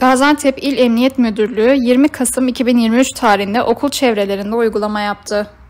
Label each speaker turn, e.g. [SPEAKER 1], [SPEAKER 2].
[SPEAKER 1] Gaziantep İl Emniyet Müdürlüğü 20 Kasım 2023 tarihinde okul çevrelerinde uygulama yaptı.